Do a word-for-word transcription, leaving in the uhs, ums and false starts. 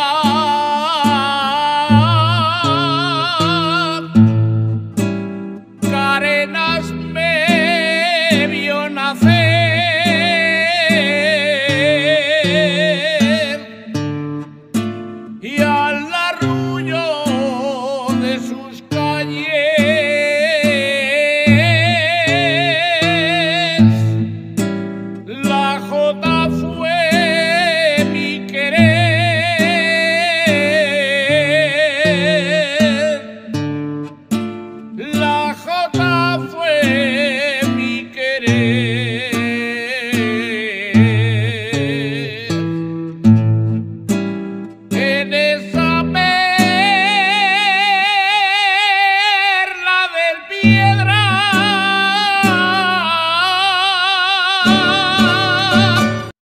Carenas me vio nacer y al arrullo de sus calles la jota fue mi querer, la jota fue